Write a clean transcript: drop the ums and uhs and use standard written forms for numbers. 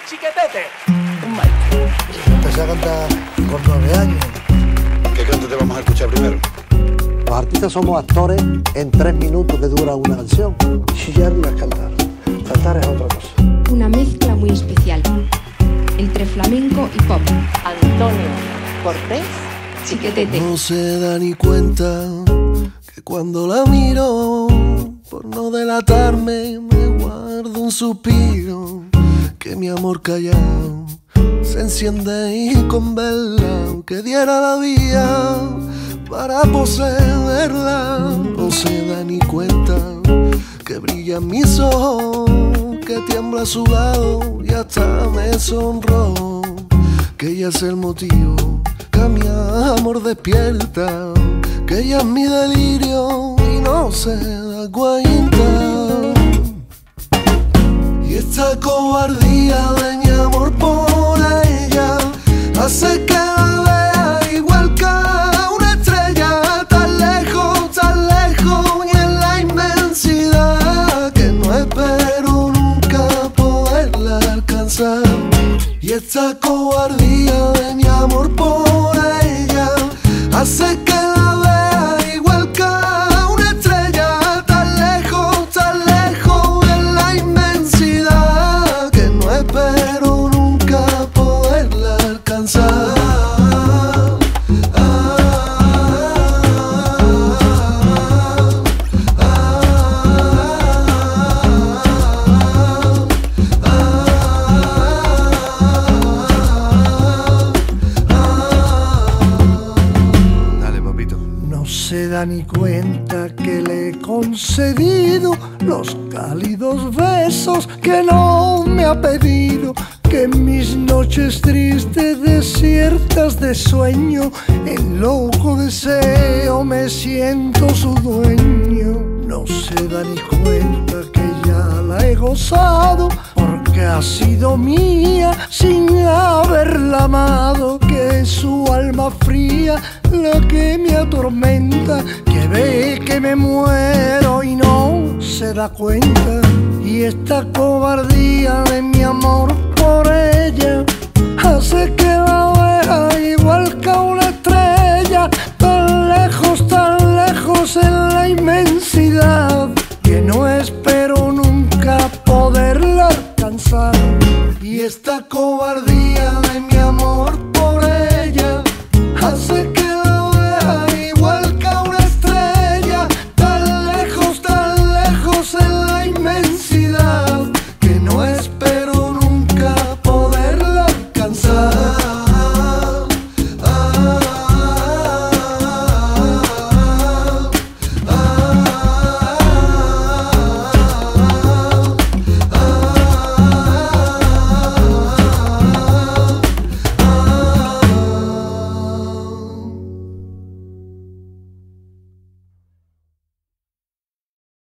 Chiquetete. Un maestro. Empecé a cantar con 9 años. ¿Qué canto te vamos a escuchar primero? Los artistas somos actores en 3 minutos que dura una canción. Chillar no es cantar. Cantar es otra cosa. Una mezcla muy especial entre flamenco y pop. Antonio Cortés Chiquetete. No se da ni cuenta que cuando la miro, por no delatarme, me guardo un suspiro. Que mi amor callado se enciende y con verla, que diera la vida para poseerla. No se da ni cuenta que brillan mis ojos, que tiembla a su lado y hasta me sonrojo. Que ella es el motivo que a mi amor despierta, que ella es mi delirio y no se da cuenta. Y esta cobardía de mi amor por ella hace que la vea igual que una estrella, tan lejos y en la inmensidad, que no espero nunca poderla alcanzar. Y esta cobardía de mi amor por ella hace que la vea igual que una estrella, tan lejos en la inmensidad, que no espero nunca poderla alcanzar. No se da ni cuenta que le he concedido los cálidos besos que no me ha pedido, que en mis noches tristes, desiertas de sueño, en loco deseo me siento su dueño. No se da ni cuenta que ya la he gozado, porque ha sido mía sin haberla amado, que es su alma fría la que me atormenta, que ve que me muero y no se da cuenta. Y esta cobardía de mi amor por ella hace que la vea igual